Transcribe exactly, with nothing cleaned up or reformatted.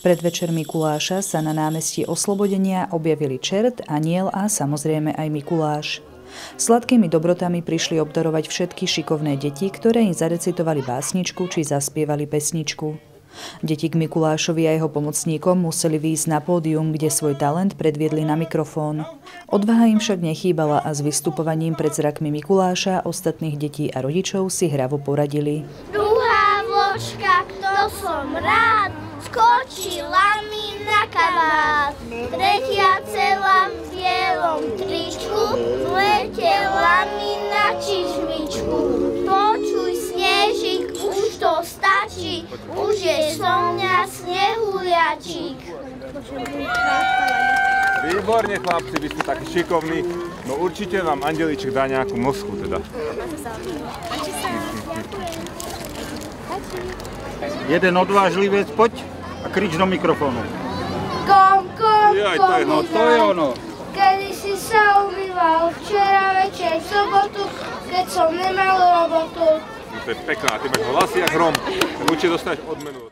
predvečer Mikuláša sa na námestí Oslobodenia objavili čert, anjel a samozrejme aj Mikuláš. Sladkými dobrotami prišli obdarovať všetky šikovné deti, ktoré im zarecitovali básničku či zaspievali pesničku. Deti k Mikulášovi a jeho pomocníkom museli výjsť na pódium, kde svoj talent predviedli na mikrofón. Odvaha im však nechýbala a s vystupovaním pred zrakmi Mikuláša ostatných detí a rodičov si hravo poradili. Druhá vložka, to som rád, skočila mi na kabát. Tretia celá v bielom tričku, letela mi na čižmičku. Počuj, Snežik, už to stačí, už je so mňa snehuliačík. Výborne, chlapci, vy ste takí šikovní, no určite vám Andelíček dá nejakú moschu teda. Jeden odvážlivec, poď a krič do mikrofónu. Kom, kom, Jaj, to je, No to je ono. Kedy si sa umýval včera večer v sobotu, keď som nemal robotu. To je pekná, ty máš hlasy jak hrom, tak určite dostaneš odmenu.